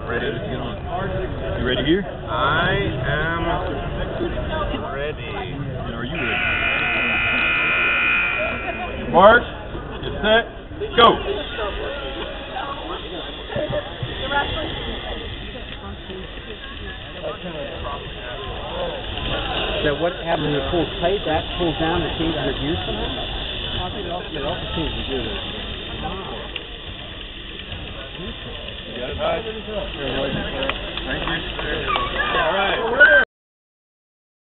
Ready to get on. You ready here? I am ready. And are you ready? Mark, get set, go! So what happens when you pull tight, that pulls down and changes your gear somehow? I think it also changes your gear. You got it, bud. Thank you.